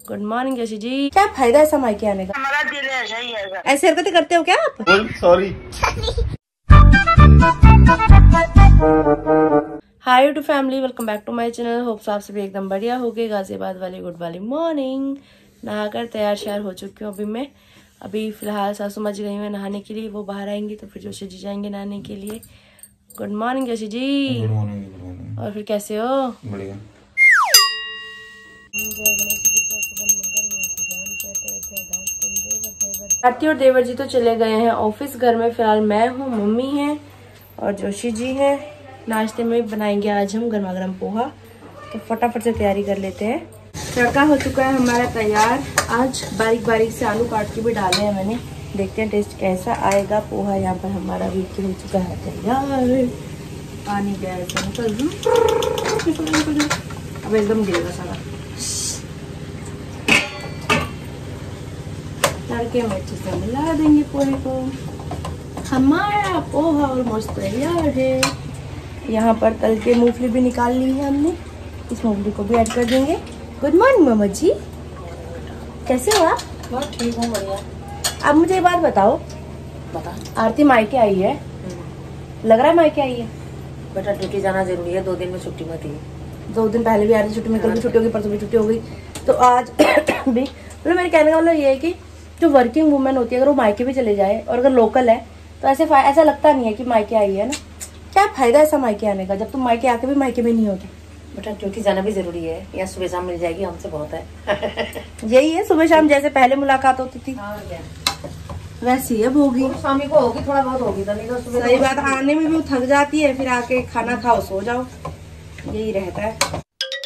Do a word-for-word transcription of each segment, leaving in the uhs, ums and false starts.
Good morning Yeshi जी। क्या फायदा है समय के आने का? हमारा दिल ऐसा ही है। ऐसे हरकतें करते हो क्या आप? Sorry. Hi YouTube family, welcome back to my channel. Hopes आप सभी एकदम बढ़िया हो गए। गाजियाबाद वाली गुड वाली मॉर्निंग। नहाकर तैयार श्यार हो चुकी हूँ अभी मैं। अभी फिलहाल सासू माँ जी गई हुई नहाने के लिए, वो बाहर आएंगी तो फिर जोशी जी जाएंगे नहाने के लिए। Good morning Joshi ji. Good morning. Good morning. और फिर कैसे हो? बढ़िया। आरती और देवर जी तो चले गए हैं ऑफिस। घर में फिलहाल मैं हूँ, मम्मी है और जोशी जी हैं। नाश्ते में बनाएंगे आज हम गर्मा गर्म पोहा, तो फटाफट से तैयारी कर लेते हैं। तड़का हो चुका है हमारा तैयार। आज बारीक बारीक से आलू काट के भी डाले हैं मैंने। देखते हैं टेस्ट कैसा आएगा। पोहा यहाँ पर हमारा भी हो चुका है तैयार। पानी गैस निकल अब एकदम गिरेगा सारा। तड़के में अच्छे से मिला देंगे पोहे को। हमारा पोहा ऑलमोस्ट तैयार है। यहाँ पर तल के मूंगफली भी निकाल ली है हमने, इस मूंगफली को भी ऐड कर देंगे। गुड मॉर्निंग मम्मा जी, कैसे हो आप? बहुत ठीक हूँ, बढ़िया। अब मुझे ये बात बताओ, बता। आरती मायके आई है, लग रहा है मायके आई है? बेटा ड्यूटी जाना जरूरी है, दो दिन में छुट्टी में थी। दो दिन पहले भी आ रही छुट्टी में, कल भी छुट्टी होगी, परसों भी छुट्टी हो गई, तो आज भी। मतलब मेरे कहने का मतलब ये है कि जो वर्किंग वुमेन होती है अगर वो मायके भी चले जाए और अगर लोकल है तो ऐसे ऐसा लगता नहीं है कि मायके आई है ना। क्या फायदा ऐसा मायके आने का जब तुम मायके आके भी मायके में नहीं होते? बेटा ड्यूटी जाना भी जरूरी है, या सुबह शाम मिल जाएगी हमसे बहुत है। यही है, सुबह शाम जैसे पहले मुलाकात होती थी वैसी अब होगी। शाम को होगी, थोड़ा बहुत होगी तो नहीं तो सुबह। सही बात, आने में भी थक जाती है, फिर आके खाना खाओ सो जाओ, यही रहता है।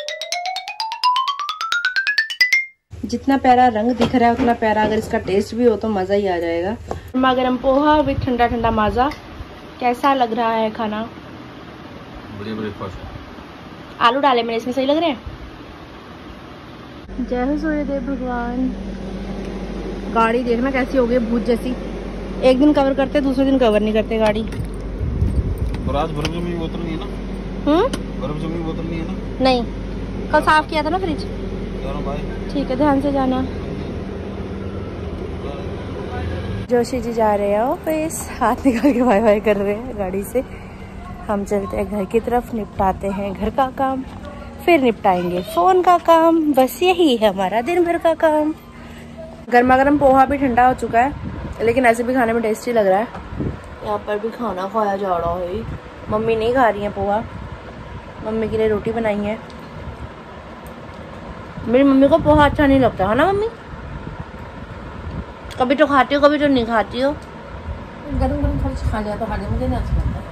जितना प्यारा रंग दिख रहा है उतना प्यारा अगर इसका टेस्ट भी हो तो मजा ही आ जाएगा। गर्मा गर्म पोहा विद ठंडा ठंडा माजा। कैसा लग रहा है खाना? बढ़िया ब्रेकफास्ट। आलू डाले मैंने इसमें, सही लग रहे हैं। जय हो सूर्यदेव भगवान। गाड़ी देखना कैसी हो गई, भूत जैसी। एक दिन कवर करते दूसरे दिन कवर नहीं करते गाड़ी। और आज बर्फ जमी बोतल नहीं है ना? हम्म बर्फ जमी बोतल नहीं है ना? नहीं, कल साफ किया था ना फ्रिज। ठीक है, ध्यान से जाना। जोशी जी जा रहे हैं ऑफिस, हाथ निकाल के बाय बाय कर रहे हैं गाड़ी से। हम चलते हैं घर की तरफ, निपटाते हैं घर का काम, फिर निपटाएंगे फोन का काम। बस यही है हमारा दिन भर का काम। गर्मा गर्म पोहा भी ठंडा हो चुका है, लेकिन ऐसे भी खाने में टेस्टी लग रहा है। यहाँ पर भी खाना खाया जा रहा है। मम्मी नहीं खा रही है पोहा, मम्मी के लिए रोटी बनाई है। मेरी मम्मी को पोहा अच्छा नहीं लगता है ना मम्मी? कभी तो खाती हो कभी तो नहीं खाती हो। गरम गरम खा खा जाए तो खाने मुझे नहीं अच्छा लगता।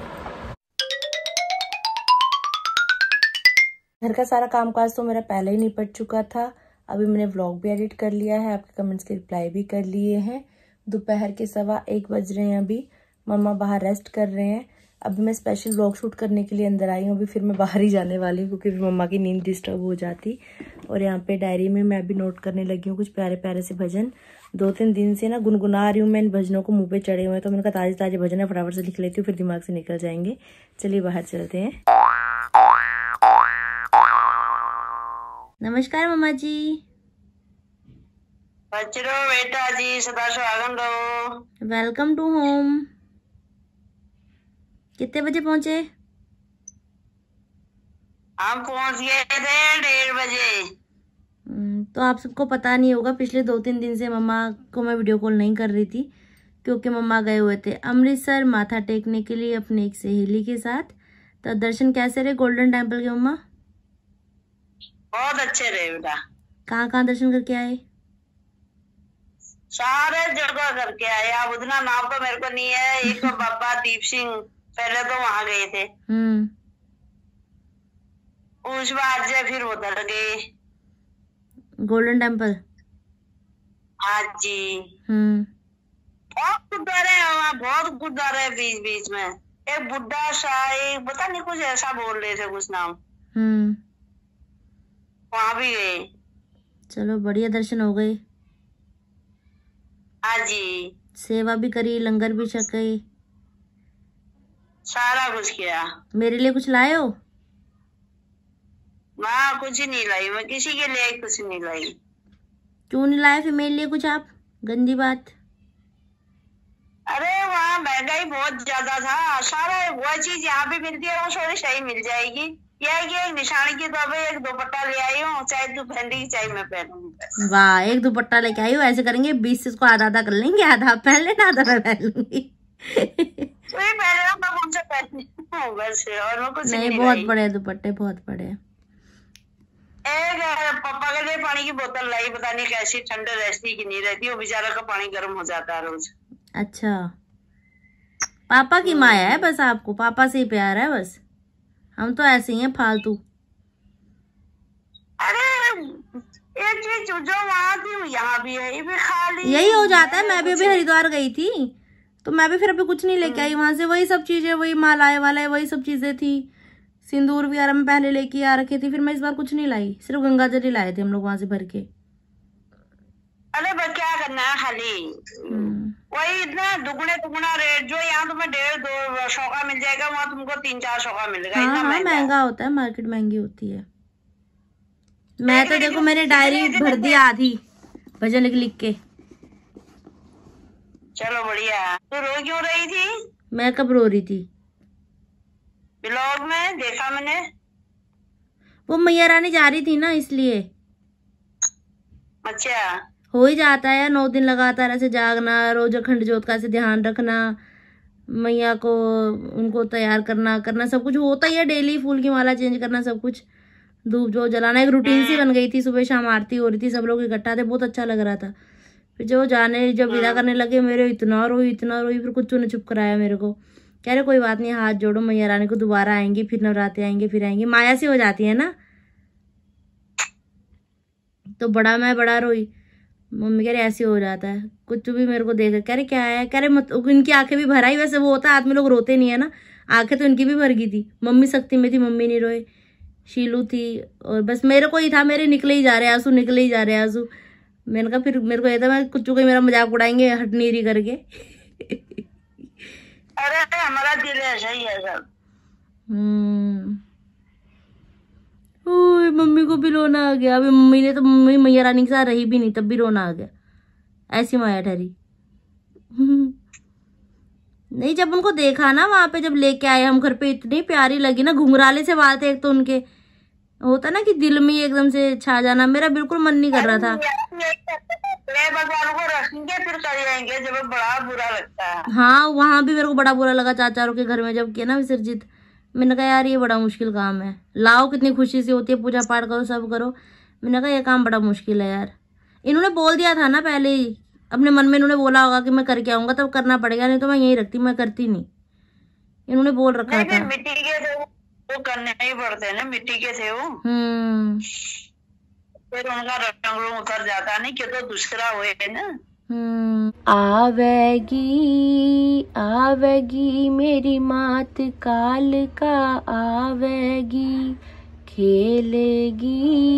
घर का सारा कामकाज तो मेरा पहले ही निपट चुका था। अभी मैंने व्लॉग भी एडिट कर लिया है, आपके कमेंट्स के रिप्लाई भी कर लिए हैं। दोपहर के सवा एक बज रहे हैं अभी। मम्मा बाहर रेस्ट कर रहे हैं। अभी मैं स्पेशल व्लॉग शूट करने के लिए अंदर आई हूँ। अभी फिर मैं बाहर ही जाने वाली हूँ क्योंकि मम्मा की नींद डिस्टर्ब हो जाती। और यहाँ पे डायरी में मैं अभी नोट करने लगी हूँ कुछ प्यारे प्यारे से भजन। दो तीन दिन से ना गुनगुना रही हूँ मैं इन भजनों को, मुंह पे चढ़े हुए हैं, तो मैंने कहा ताजे ताजे भजन है, फटाफट से लिख लेती हूँ, फिर दिमाग से निकल जाएंगे। चलिए बाहर चलते हैं। नमस्कार मम्मा जी। बच्चों बेटा जी सदा सुहागन रहो। Welcome to home. कितने बजे पहुंचे? हम पहुंच गए थे डेढ़ बजे। तो आप सबको पता नहीं होगा, पिछले दो तीन दिन से मम्मा को मैं वीडियो कॉल नहीं कर रही थी क्योंकि मम्मा गए हुए थे अमृतसर माथा टेकने के लिए अपनी एक सहेली के साथ। तो दर्शन कैसे रहे गोल्डन टेम्पल के मम्मा? बहुत अच्छे रहे बेटा। कहाँ कहाँ दर्शन करके आए? सारे जगह करके आए। अब उतना नाम तो मेरे को नहीं है। एक तो बाबा दीप सिंह, पहले तो वहां गए थे। हम्म उस बाद से फिर उधर गए गोल्डन टेम्पल। हाँ जी। हम्म बहुत गुरुद्वारे हैं वहाँ, बहुत गुरुद्वारे हैं बीच बीच में। एक बुढ़ा सा, एक पता नहीं कुछ ऐसा बोल रहे थे कुछ नाम, हम्म वहां भी गए। चलो बढ़िया दर्शन हो गए। हाँ जी। सेवा भी करी, लंगर भी छके, सारा कुछ किया। मेरे लिए कुछ लाए हो? वहाँ कुछ नहीं लाई, मैं किसी के लिए कुछ नहीं लाई। क्यों नहीं लाए फिर मेरे लिए कुछ आप? गंदी बात। अरे वहाँ महंगाई बहुत ज्यादा था, सारा वो चीज यहाँ भी मिलती है वो थोड़ी सही मिल जाएगी। यह है कि एक निशानी के तौर पे एक दुपट्टा ले आई हूँ, चाहे तू पहनेगी चाहे मैं पहनूंगी। वाह, एक दुपट्टा लेके आई हो। ऐसे करेंगे बीस से इसको आधा आधा कर लेंगे, आधा आप पहन लेना आधा मैं पहन लूंगी। वही पहन रहा मैं कौन सा पहनती हूँ वैसे, और मैं कुछ नहीं, बहुत बड़े दुपट्टे, बहुत बड़े। एक पापा के लिए पानी की बोतल लाई, पता नहीं कैसी ठंड रहती कि नहीं रहती, वो बेचारा का पानी गर्म हो जाता है रोज। अच्छा, पापा की माया है बस, आपको पापा से ही प्यार है बस। हम तो ऐसे ही हैं फालतू। अरे एक चीज जो वहाँ थी यहाँ भी है, ये भी खाली यही हो जाता है। मैं भी अभी हरिद्वार गई थी तो मैं भी फिर अभी कुछ नहीं लेके आई वहां से, वही सब चीजें, वही मालाए वाला वही सब चीजें थी। सिंदूर वगैरह मैं पहले लेके आ रखी थी, फिर मैं इस बार कुछ नहीं लाई, सिर्फ गंगा जल ही लाए थे हम लोग वहां से भर के। अरे बस क्या करना है खाली वही इतना दुगने दुगना रेट, जो यहाँ तुम्हें डेढ़ दो सौ का मिल जाएगा वहाँ तुमको तीन चार सौ का मिलेगा। हाँ, हाँ, महंगा होता है, मार्केट महंगी होती है। मैं तो देखो मैंने डायरी भर दी आधी भजन लिख लिख के। चलो बढ़िया। तो रो क्यों रही थी? मैं कब रो रही थी? ब्लॉग में देखा मैंने। वो मैया रानी जा रही थी ना इसलिए। अच्छा, हो ही जाता है नौ दिन लगातार ऐसे जागना, रोज अखंड ज्योत का ऐसे ध्यान रखना, मैया को उनको तैयार करना करना सब कुछ होता ही है डेली, फूल की माला चेंज करना सब कुछ, धूप जो जलाना, एक रूटीन सी बन गई थी। सुबह शाम आरती हो रही थी, सब लोग इकट्ठा थे, बहुत अच्छा लग रहा था। फिर जो जाने जब विदा करने लगे मेरे इतना रोई इतना रोई, फिर कुछ ने चुप कराया मेरे को, कह रहे कोई बात नहीं, हाथ जोड़ो, मैया रानी को दोबारा आएंगी, फिर नवरात्रे आएंगे, फिर आएंगे। माया से हो जाती है ना, तो बड़ा मैं बड़ा रोई। मम्मी कह रहे ऐसे हो जाता है, कुछ भी मेरे को देख कह रहे क्या है, कह रहे मत, इनकी आंखें भी भर आई। वैसे वो होता है आदमी लोग रोते नहीं है ना, आंखें तो इनकी भी भर गई थी। मम्मी शक्ति में थी, मम्मी नहीं रोए, शीलू थी, और बस मेरे को ही था, मेरे निकले ही जा रहे आंसू, निकले ही जा रहे आंसू। मैंने कहा फिर मेरे को ये था मैं कुछ कोई मेरा मजाक उड़ाएंगे हटनीरी करके। अरे हमारा दिल ऐसा ही है सब। हम्म, ओए मम्मी को भी रोना आ गया। अभी मम्मी ने तो मम्मी मैया रानी के साथ रही भी नहीं, तब भी रोना आ गया, ऐसी माया ठहरी। नहीं, जब उनको देखा ना वहां पे, जब लेके आए हम घर पे, इतनी प्यारी लगी ना, घुंघराले से बात है एक तो उनके, होता ना कि दिल में एकदम से छा जाना। मेरा बिल्कुल मन नहीं कर रहा था। भगवान को रखेंगे फिर कर जाएंगे, जब बड़ा बुरा लगता है। हाँ, वहां भी मेरे को बड़ा बुरा लगा चाचारों के घर में जब किया ना विसर्जित। मैंने कहा यार ये बड़ा मुश्किल काम है, लाओ कितनी खुशी से होती है, पूजा पाठ करो सब करो। मैंने कहा ये काम बड़ा मुश्किल है यार। इन्होंने बोल दिया था ना पहले ही, अपने मन में इन्होंने बोला होगा कि मैं करके आऊंगा तब करना पड़ेगा, नहीं तो मैं यही रखती, मैं करती नहीं। इन्होंने बोल रखा था। मिट्टी के थे वो करने ही पड़ते ना, मिट्टी के थे वो। हम्म, फिर उनका रंग रूप उतर जाता नहीं कि तो दूसरा हुए ना। हम्म, आवेगी आवेगी मेरी मात काल का आवेगी, खेलेगी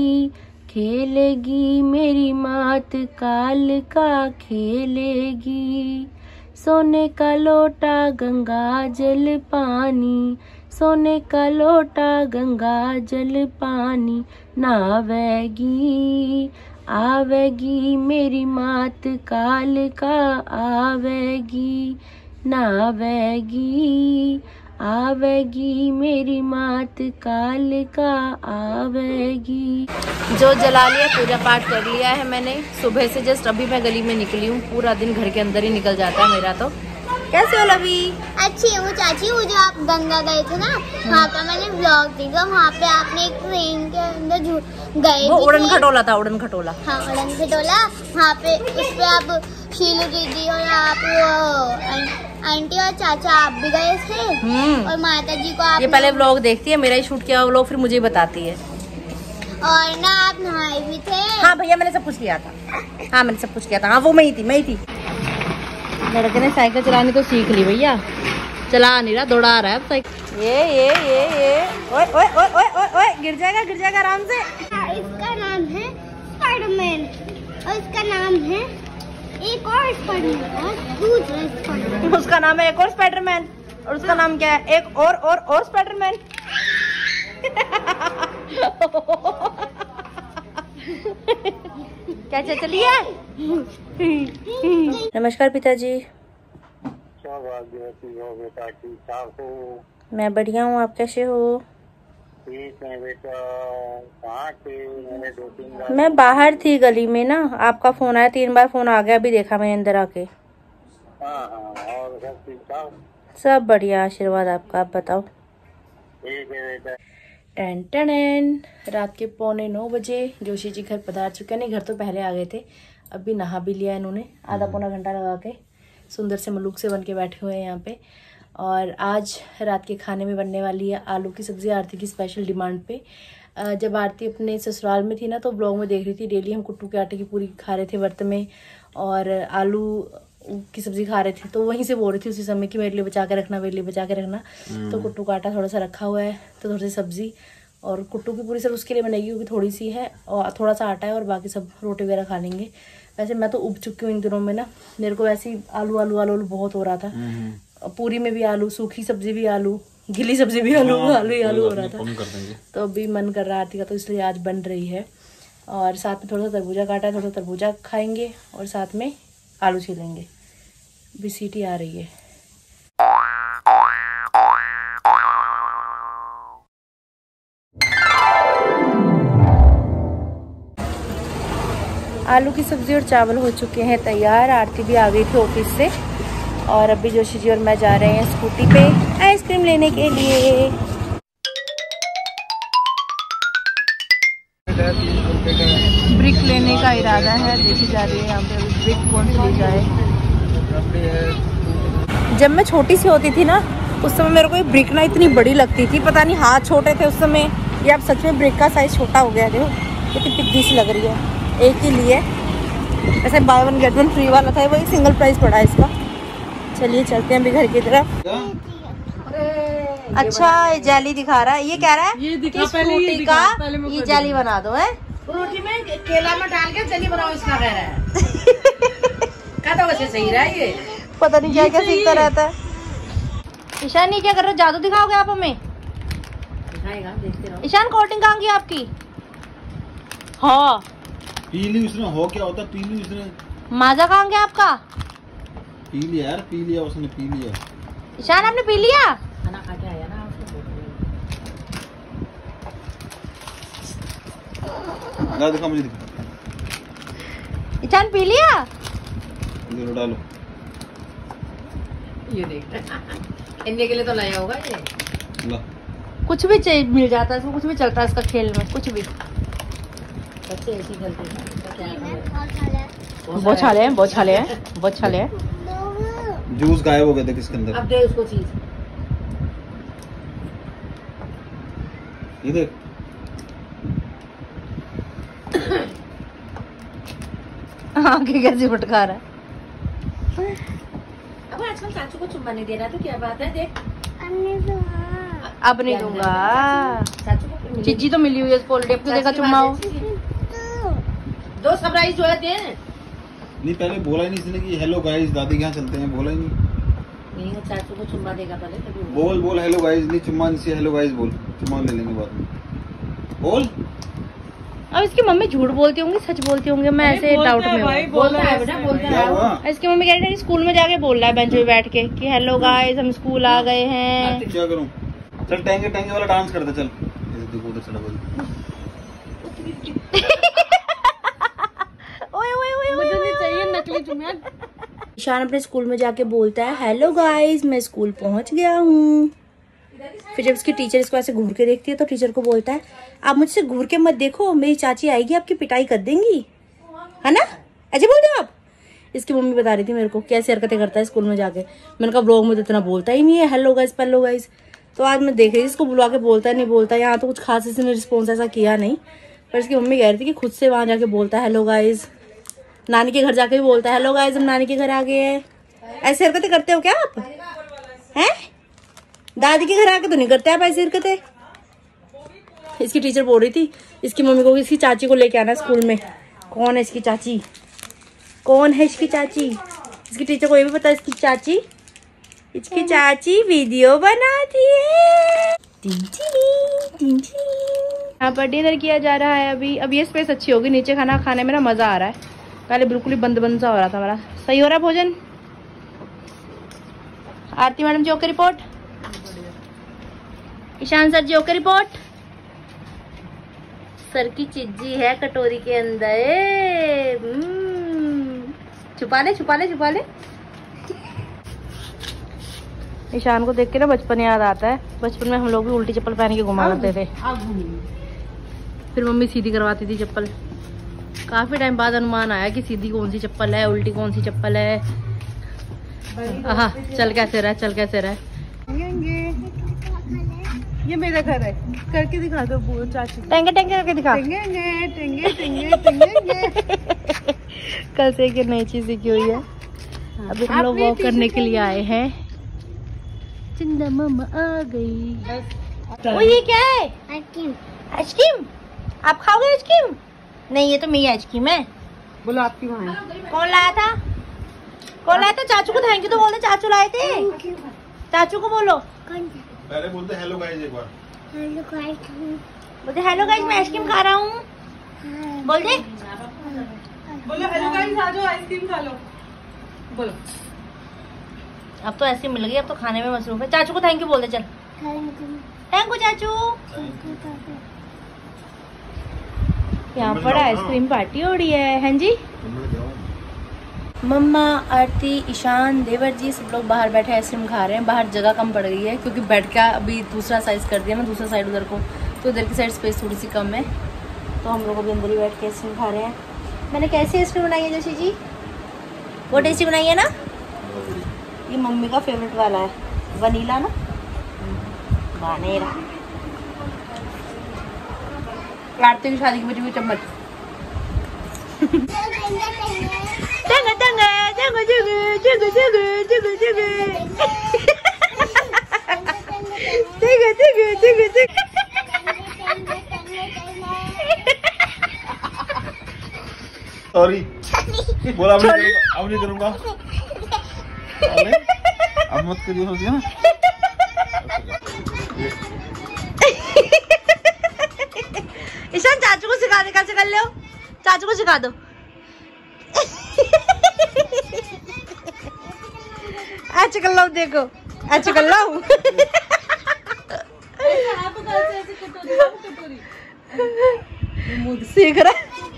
खेलेगी मेरी मात काल का खेलेगी। सोने का लोटा गंगा जल पानी, सोने का लोटा गंगा जल पानी, नावेगी आवेगी मेरी मात काल का आवेगी, नावेगी आवेगी मेरी मात काल का आवेगी। जो जला लिया, पूजा पाठ कर लिया है मैंने। सुबह से जस्ट अभी मैं गली में निकली हूँ, पूरा दिन घर के अंदर ही निकल जाता है मेरा। तो कैसे हो लवी? अच्छी हूँ चाची। वो जो आप गंगा गए थे ना, वहाँ का मैंने ब्लॉग देखा, वहाँ पे आपने एक ट्रेन के अंदर गए, वो उड़न खटोला था, उड़न खटोला। हाँ, उड़न खटोला। वहाँ पे उस पे आप शीलू दीदी और आप वो आंटी और चाचा आप भी गए थे, और माता जी को आप ये पहले व्लॉग देखती है, मेरा ही शूट किया व्लॉग, फिर मुझे बताती है। और ना आप नहाए भी थे। हाँ भैया, मैंने सब कुछ किया था। हाँ मैंने सब कुछ किया था। हाँ वो मैं ही थी, मैं ही थी। लड़के ने साइकिल चलानी तो सीख ली भैया, चला नहीं रहा, दौड़ा रहा है अब साइकिल। ये ये ये ये ओए ओए ओए ओए ओए ओए गिर जाएगा, गिर जाएगा आराम से। इसका नाम है स्पाइडरमैन, और इसका नाम है एक और स्पाइडरमैन, और दूसरा स्पाइडरमैन। उसका नाम है एक और स्पाइडरमैन, और उसका नाम क्या है? एक और और और स्पाइडरमैन। क्या चलिए। नमस्कार पिताजी। बेटा ठीक ठाक हो? मैं बढ़िया हूँ, आप कैसे हो? ठीक है बेटा। कहाँ थे? मैंने दो तीन बार मैं बाहर थी गली में ना, आपका फोन आया, तीन बार फोन आ गया, अभी देखा मैंने अंदर आके। हाँ हाँ, और सब ठीक ठाक? सब बढ़िया, आशीर्वाद आपका, आप बताओ। ठीक है बेटा। टन टन रात के पौने नौ बजे जोशी जी घर पधार चुके हैं। नहीं, घर तो पहले आ गए थे, अभी नहा भी लिया इन्होंने, आधा पौना घंटा लगा के सुंदर से मलूक से बन के बैठे हुए हैं यहाँ पे। और आज रात के खाने में बनने वाली है आलू की सब्ज़ी, आरती की स्पेशल डिमांड पे। जब आरती अपने ससुराल में थी ना तो ब्लॉग में देख रही थी, डेली हम कुट्टू के आटे की पूरी खा रहे थे व्रत में, और आलू की सब्ज़ी खा रहे थे, तो वहीं से बोल रही थी उसी समय कि मेरे लिए बचा के रखना, मेरे लिए बचा के रखना। तो कुट्टू का आटा थोड़ा सा रखा हुआ है, तो थोड़ी सी सब्ज़ी और कुट्टू की पूरी सब उसके लिए बनेगी क्योंकि थोड़ी सी है और थोड़ा सा आटा है, और बाकी सब रोटी वगैरह खा लेंगे। वैसे मैं तो उब चुकी हूँ इन दिनों में ना, मेरे को वैसे ही आलू आलू आलू आलू बहुत हो रहा था। पूरी में भी आलू, सूखी सब्जी भी आलू, गीली सब्जी भी आलू, आलू ही आलू हो रहा था। तो अभी मन कर रहा आरती का, तो इसलिए आज बन रही है। और साथ में थोड़ा सा तरबूजा काटा है, थोड़ा सा तरबूजा खाएंगे और साथ में आलू छीलेंगे। अभी सीटी आ रही है। आलू की सब्जी और चावल हो चुके हैं तैयार। आरती भी आ गई थी ऑफिस से, और अभी जोशी जी और मैं जा रहे हैं स्कूटी पे आइसक्रीम लेने के लिए। ब्रिक लेने का इरादा है, देखी जा रही है यहाँ पे ब्रिक कौन सी ले जाए। जब मैं छोटी सी होती थी ना उस समय मेरे को ये ब्रिक ना इतनी बड़ी लगती थी, पता नहीं हाथ छोटे थे उस समय या अब सच में ब्रिक का साइज छोटा हो गया। देखो कितनी पिद्दी सी लग रही है। एक ही लिए, ऐसे buy one get one free वाला था, वो एक सिंगल प्राइस पड़ा है इसका। चलिए चलते हैं अभी घर की तरफ। अच्छा ये जाली दिखा रहा है, ये कह रहा है ये दिखा, पहले ये दिखा, का ये जाली बना दो है, रोटी में केला में डाल के जली बनाओ इसका, कह रहा है। क्या तो वैसे सही रहा है ये, पता नहीं क्या क्या सीखता रहता है। ईशान ये क्या कर रहे हो, जादू दिखाओगे आप हमें? दिखाएगा, देखते रहो। ईशान कोटिंग कहाँ की आपकी? हाँ पीली उसने हो क्या होता, पीली उसने माजा कहाँ गया आपका? पी लिया यार, पी लिया उसने, पी लिया। ईशान आपने पी लिया? खाना खा के आया ना। दिखा मुझे, दिखा। ईशान पी लिया? डालो डालो, ये देख इनके के लिए तो लाया होगा ये। ला। कुछ भी चाहिए मिल जाता है इसमें, कुछ भी चलता है इसका खेल में, कुछ भी। बच्चे ऐसे खेलते हैं, बहुत छाले हैं, बहुत छाले हैं, बहुत छाले हैं। जूस गायब हो गए थे किसके अंदर? अब दे उसको चीज। ये देख आगे कैसे फटका रहा है। अब आजकल चाचू को चुम्मा नहीं दे रहा, तो क्या बात है? देख अब नहीं दूंगा। चिज्जी तो मिली हुई है इसको ऑलरेडी, अब तो देखा चुम्मा हो। दो सरप्राइज जो है दे। नहीं पहले बोला ही नहीं इसने कि हेलो गाइस दादी के यहाँ चलते हैं, बोला ही नहीं। नहीं वो चाचू को चुम्मा देगा पहले, तभी बोल बोल हेलो गाइस, नहीं चुम्मा से हेलो गाइस बोल, चुम्मा ले लेंगे बाद में, बोल। अब इसकी मम्मी झूठ बोलती होंगी सच बोलती होंगी, मैं ऐसे डाउट में हूँ। बोलता है बेटा, बोलता है। इसकी मम्मी कह रही है स्कूल में जाके बोल रहा है बेंच पे बैठ के कि हेलो गाइस हम स्कूल आ गए हैं। क्या करूँ, चल टेंगे टेंगे वाला डांस करते चल। देखो उधर चला बोल। ओए ओए ओए मुझे नहीं चाहिए नकली चुम्मा। ईशान अपने स्कूल में जाके बोलता है हेलो गाइस मैं स्कूल पहुंच गया हूँ। फिर जब इसकी टीचर इसको ऐसे घूर के देखती है तो टीचर को बोलता है आप मुझसे घूर के मत देखो, मेरी चाची आएगी आपकी पिटाई कर देंगी, है ना? ऐसे बोल दो आप। इसकी मम्मी बता रही थी मेरे को कैसी हरकतें करता है स्कूल में जाके। मैंने कहा ब्लॉग में तो इतना बोलता ही नहीं है हेलो गाइस पेलो गाइस। तो आज मैं देख रही थी इसको बुला के बोलता है नहीं बोलता। यहाँ तो कुछ खास इसने रिस्पॉन्स ऐसा किया नहीं, पर इसकी मम्मी कह रही थी कि खुद से वहाँ जाके बोलता है हेलो गाइस। नानी के घर जाके भी बोलता है हेलो गाइस हम नानी के घर आ गए हैं। ऐसी हरकतें करते हो क्या आप? हैं? दादी के घर आके तो नहीं करते आप ऐसी हरकतें। इसकी टीचर बोल रही थी इसकी मम्मी को इसकी चाची को लेके आना स्कूल में। कौन है इसकी चाची? कौन है इसकी चाची? इसकी टीचर को ये भी पता है इसकी चाची इसकी चाची वीडियो बनाती है। टिंटिनी, टिंटिनी। यहाँ पर डिनर किया जा रहा है अभी। अब ये स्पेस अच्छी होगी, नीचे खाना खाने में ना मजा आ रहा है। पहले बिल्कुल ही बंद बंद सा हो रहा था हमारा। सही हो रहा है भोजन। Aarti madam ji okay report. Ishaan sir ji okay report. Sir की चिज्जी है कटोरी के अंदर। छुपा ले छुपा ले छुपा ले। ईशान को देख के ना बचपन याद आता है। बचपन में हम लोग भी उल्टी चप्पल पहन के घुमा करते थे। फिर मम्मी सीधी करवाती थी चप्पल। काफी टाइम बाद अनुमान आया कि सीधी कौन सी चप्पल है, उल्टी कौन सी चप्पल है। आहा, चल कैसे रहा चल कैसे रहा। ये मेरा घर है, करके दिखा दो चाची। टेंगे टेंगे करके दिखा। टेंगे टेंगे टेंगे टेंगे। कल से एक नई चीज सीखी हुई है। अभी हम लोग वॉक करने के लिए आए हैं। चिंदा मम्मा आ गई। ओ ये क्या है? आइसक्रीम। आइसक्रीम? आप खाओगे आइसक्रीम? नहीं, ये तो मेरी आइसक्रीम है। बोलो आपकी वहाँ है। कौन लाया था? कौन लाया था? चाचू को थैंक यू तो बोल दे। चाचू लाए थे। चाचू को बोलो। पहले बोलते हेलो गाइस एक बार। Hello guys. बोलते हेलो गाइस मैं आइसक्रीम खा रहा हूँ। बोल दे। बोलो हेलो गाइस आ जाओ आइसक्रीम खा लो। बोलो। अब तो ऐसी मिल गई, अब तो खाने में मसरूफ है। चाचू को थैंक यू बोल दे चल। थैंक यू चाचू। यहाँ पर आइसक्रीम पार्टी हो रही है। हैं जी। मम्मा, आरती, ईशान, देवर जी सब लोग बाहर बैठे आइसक्रीम खा रहे हैं। बाहर जगह कम पड़ गई है क्योंकि बेड का अभी दूसरा साइज कर दिया ना, दूसरा साइड उधर को, तो उधर की साइड स्पेस थोड़ी सी कम है, तो हम लोग अभी अंदर ही बैठ के आइसक्रीम खा रहे हैं। मैंने कैसी आइसक्रीम बनाई है जोशी जी? वो टेस्टी बनाई है ना? ये मम्मी का फेवरेट वाला है, वनीला ना, वानेरा। आरती की शादी की बची हुई चम्मच। Jangan, jangan, jangan, jangan, jangan, jangan, jangan, jangan. Jangan, jangan, jangan, jangan. Sorry, बोला अब नहीं अब नहीं करूँगा। अब मत करिए, हो गया ना। ईशान चाचू को सिखाने कैसे कर लो, चाचू को सिखा दो। ऐसे कर लो, देखो ऐसे कर लो। सीख रहा।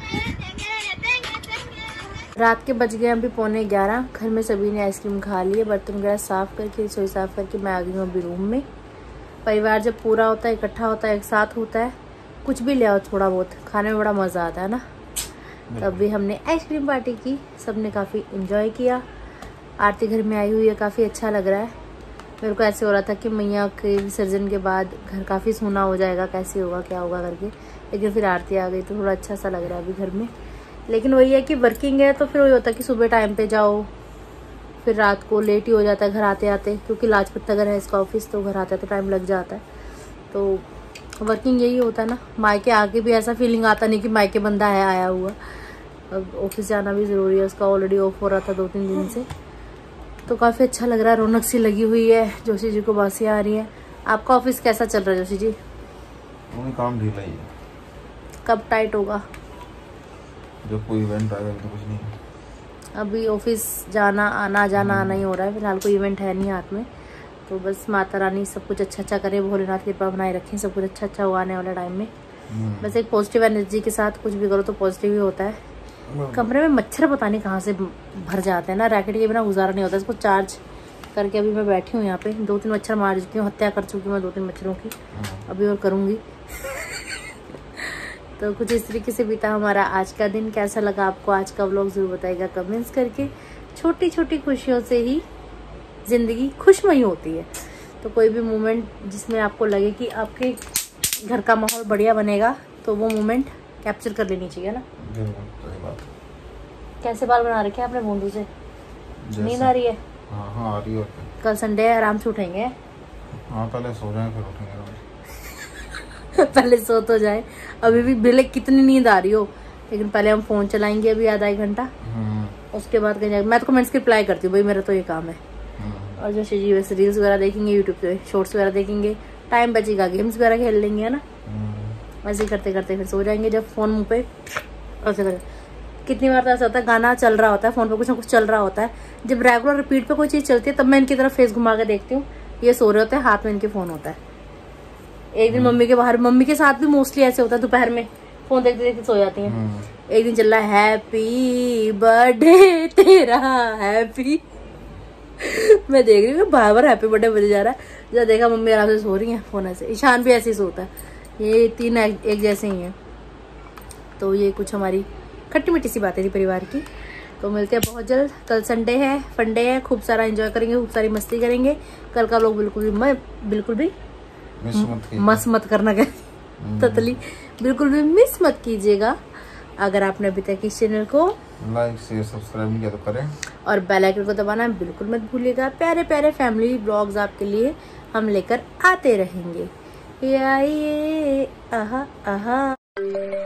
रात के बज गए अभी पौने ग्यारह। घर में सभी ने आइसक्रीम खा लिए, बर्तन वगैरह साफ करके, रसोई साफ करके मैं आ गई हूँ अभी रूम में। परिवार जब पूरा होता है, इकट्ठा होता है, एक साथ होता है, कुछ भी ले आओ थोड़ा बहुत, खाने में बड़ा मज़ा आता है ना। तब भी हमने आइसक्रीम पार्टी की, सबने काफ़ी एंजॉय किया। आरती घर में आई हुई है, काफ़ी अच्छा लग रहा है। मेरे को ऐसे हो रहा था कि मैया के विसर्जन के बाद घर काफ़ी सूना हो जाएगा, कैसे होगा क्या होगा करके, लेकिन फिर आरती आ गई तो थोड़ा अच्छा सा लग रहा है अभी घर में। लेकिन वही है कि वर्किंग है तो फिर वही होता है कि सुबह टाइम पे जाओ, फिर रात को लेट ही हो जाता है घर आते आते, क्योंकि लाजपत नगर है इसका ऑफिस, तो घर आते तो टाइम लग जाता है। तो वर्किंग यही होता है ना। मायके आके भी ऐसा फीलिंग आता नहीं कि मायके बंदा है आया हुआ। अब ऑफिस जाना भी ज़रूरी है, उसका ऑलरेडी ऑफ हो रहा था दो तीन दिन से, तो काफ़ी अच्छा लग रहा है। रौनक सी लगी हुई है, जोशी जी को बासियाँ आ रही है। आपका ऑफिस कैसा चल रहा है जोशी जी? काम ढीला ही है। कब टाइट होगा? जब कोई इवेंट आएगा तो कुछ नहीं। अभी ऑफिस जाना आना जाना आना ही हो रहा है, फिलहाल कोई इवेंट है नहीं हाथ में, तो बस माता रानी सब कुछ अच्छा अच्छा करे, भोलेनाथ की कृपा बनाए रखें, सब कुछ अच्छा अच्छा हुआ आने वाले टाइम में। बस एक पॉजिटिव एनर्जी के साथ कुछ भी करो तो पॉजिटिव ही होता है। कमरे में मच्छर पता नहीं कहाँ से भर जाते हैं ना, रैकेट के बिना गुजारा नहीं होता। इसको चार्ज करके अभी मैं बैठी हूँ यहाँ पे, दो तीन मच्छर मार चुकी हूँ, हत्या कर चुकी हूँ मैं दो तीन मच्छरों की, अभी और करूँगी। तो कुछ इस तरीके से बीता हमारा आज का दिन। कैसा लगा आपको आज का व्लॉग जरूर बताइएगा कमेंट्स करके। छोटी छोटी खुशियों से ही जिंदगी खुशमयी होती है, तो कोई भी मोमेंट जिसमें आपको लगे कि आपके घर का माहौल बढ़िया बनेगा, तो वो मोमेंट कैप्चर कर लेनी चाहिए ना। कैसे बाल बना रखे हैं आपने बूंदू से? नींद आ रही है? हाँ हाँ आ रही है। कल संडे है, आराम से उठेंगे। हाँ पहले सो जाए फिर उठेंगे। पहले सो तो जाए, अभी भी भले कितनी नींद आ रही हो, लेकिन पहले हम फोन चलाएंगे अभी आधा एक घंटा, उसके बाद कहीं जाएंगे। मैं तो कमेंट्स की रिप्लाई करती हूँ भाई, मेरा तो ये काम है। और जो जी वैसे रील्स वगैरह देखेंगे, यूट्यूब पे शॉर्ट्स वगैरह देखेंगे, टाइम बचेगा गेम्स वगैरह खेल लेंगे, है ना। वैसे करते करते फिर सो जाएंगे जब फ़ोन मुँह पे ऐसे कर। कितनी बार तो ऐसा होता है गाना चल रहा होता है फ़ोन पे, कुछ ना कुछ चल रहा होता है, जब रेगुलर रिपीट पे कोई चीज़ चलती है तब मैं इनकी तरफ फेस घुमा के देखती हूँ, ये सो रहे होते हैं, हाथ में इनके फ़ोन होता है। एक दिन मम्मी के बाहर, मम्मी के साथ भी मोस्टली ऐसे होता है, दोपहर में फ़ोन देखते देखते सो जाती हैं। एक दिन चल रहा है हैप्पी बर्थडे तेरा हैप्पी, मैं देख रही हूँ बार बार हैप्पी बर्थडे बजे जा रहा है, जब देखा मम्मी आराम से सो रही है फ़ोन ऐसे। ईशान भी ऐसे ही सोता है, ये तीन एक जैसे ही हैं। तो ये कुछ हमारी खट्टी मिट्टी सी बातें थी परिवार की। तो मिलते हैं बहुत जल्द, कल संडे है, फंडे है, खूब सारा एंजॉय करेंगे, खूब सारी मस्ती करेंगे। कल का लोग बिल्कुल भी मैं बिल्कुल भी मस मत करना क्या ततली, बिल्कुल भी मिस मत कीजिएगा। अगर आपने अभी तक इस चैनल को लाइक शेयर सब्सक्राइब किया तो करें और बेल आइकन को दबाना बिल्कुल मत भूलिएगा। प्यारे प्यारे फैमिली ब्लॉग्स आपके लिए हम लेकर आते रहेंगे। ये आइए आहा आहा।